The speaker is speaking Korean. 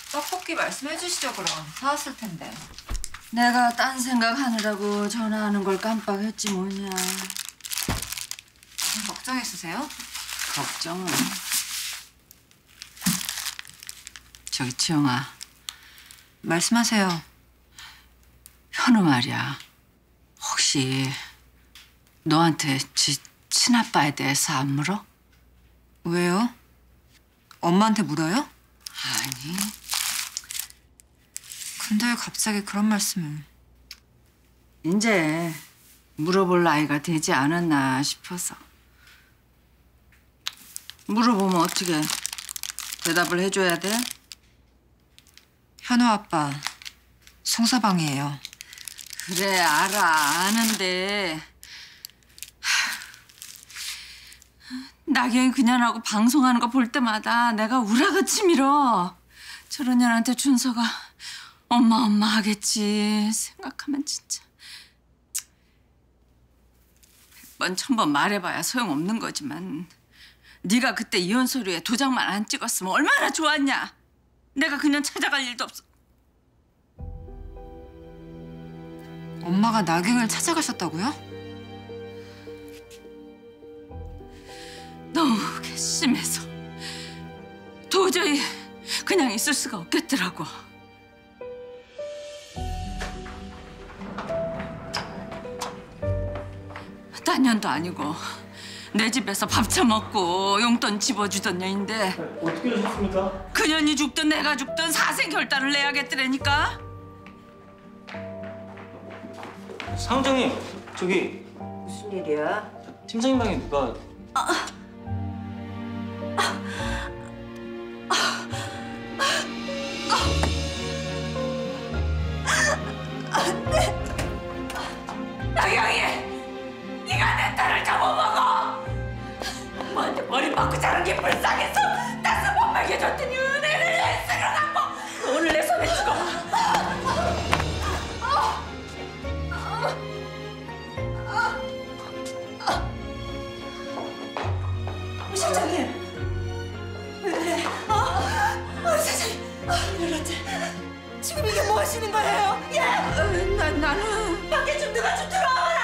떡볶이 말씀해 주시죠, 그럼. 사왔을 텐데. 내가 딴 생각하느라고 전화하는 걸 깜빡했지 뭐냐. 무슨 걱정 있으세요? 걱정은. 저기 지영아, 말씀하세요. 현우 말이야. 혹시 너한테 친아빠에 대해서 안 물어? 왜요? 엄마한테 물어요? 아니. 근데 왜 갑자기 그런 말씀을. 이제 물어볼 나이가 되지 않았나 싶어서. 물어보면 어떻게 대답을 해줘야 돼? 현우 아빠 송서방이에요. 그래, 알아. 아는데. 나경이 그년하고 방송하는 거 볼 때마다 내가 우라같이 밀어. 저런 년한테 준서가 엄마 하겠지 생각하면 진짜 100번 1000번 말해봐야 소용없는 거지만 네가 그때 이혼 서류에 도장만 안 찍었으면 얼마나 좋았냐. 내가 그년 찾아갈 일도 없어. 엄마가 나경을 찾아가셨다고요? 너무 괘씸해서 도저히 그냥 있을 수가 없겠더라고. 딴 년도 아니고 내 집에서 밥 처먹고 용돈 집어주던 년인데 어떻게 하셨습니까? 그 년이 죽든 내가 죽든 사생결단을 내야겠더라니까. 사원장님, 저기 무슨 일이야? 팀장님 방에 누가... 나경이! 네가 내 딸을 잡아먹어! 엄마한테 머리 박고 자는 게 불쌍해서 따스 못 먹여줬더니 은혜를 왜 쓰러갖고 오늘 내 손에 죽어! 사장님! 왜 그래? 사장님! 일어났지? 지금 이게 뭐 하시는 거예요? 예! 나는 밖에 좀 누가 좀 들어와봐라!